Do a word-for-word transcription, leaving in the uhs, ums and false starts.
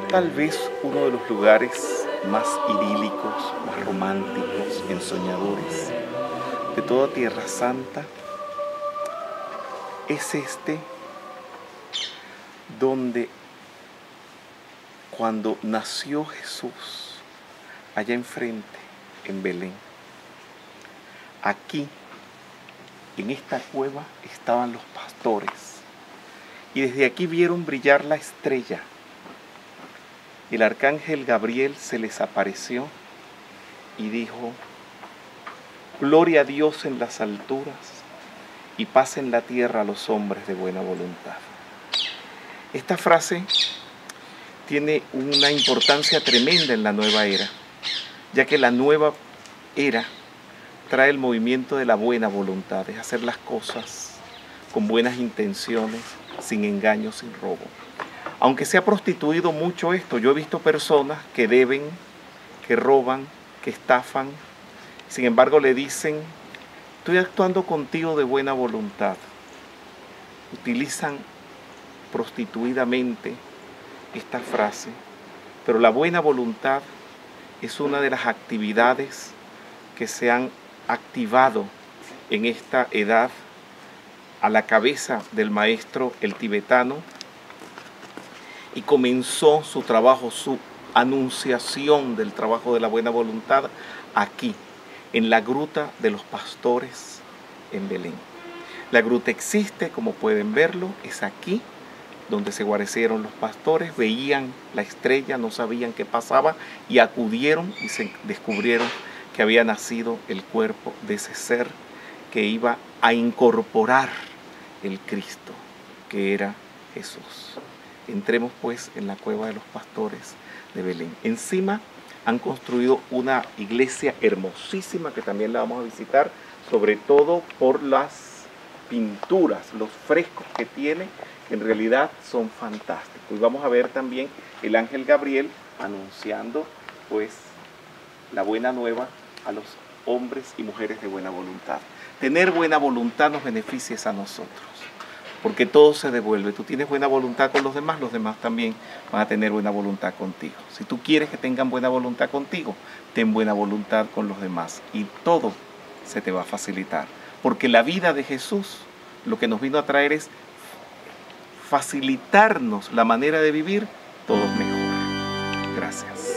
tal vez uno de los lugares más idílicos, más románticos, ensoñadores de toda Tierra Santa es este, donde cuando nació Jesús, allá enfrente, en Belén, aquí, en esta cueva, estaban los pastores, y desde aquí vieron brillar la estrella. El arcángel Gabriel se les apareció y dijo: gloria a Dios en las alturas y paz en la tierra a los hombres de buena voluntad. Esta frase tiene una importancia tremenda en la nueva era, ya que la nueva era trae el movimiento de la buena voluntad, de hacer las cosas con buenas intenciones, sin engaño, sin robo. Aunque se ha prostituido mucho esto, yo he visto personas que deben, que roban, que estafan, sin embargo le dicen: estoy actuando contigo de buena voluntad. Utilizan prostituidamente esta frase, pero la buena voluntad es una de las actividades que se han activado en esta edad a la cabeza del maestro el tibetano, y comenzó su trabajo, su anunciación del trabajo de la buena voluntad aquí, en la gruta de los pastores en Belén. La gruta existe, como pueden verlo, es aquí donde se guarecieron los pastores, veían la estrella, no sabían qué pasaba y acudieron y se descubrieron que había nacido el cuerpo de ese ser que iba a incorporar el Cristo, que era Jesús. Entremos pues en la cueva de los pastores de Belén. Encima han construido una iglesia hermosísima que también la vamos a visitar, sobre todo por las pinturas, los frescos que tiene, que en realidad son fantásticos. Y vamos a ver también el ángel Gabriel anunciando pues la buena nueva a los hombres y mujeres de buena voluntad. Tener buena voluntad nos beneficia a nosotros, porque todo se devuelve. Tú tienes buena voluntad con los demás, los demás también van a tener buena voluntad contigo. Si tú quieres que tengan buena voluntad contigo, ten buena voluntad con los demás y todo se te va a facilitar. Porque la vida de Jesús lo que nos vino a traer es facilitarnos la manera de vivir todos mejor. Gracias.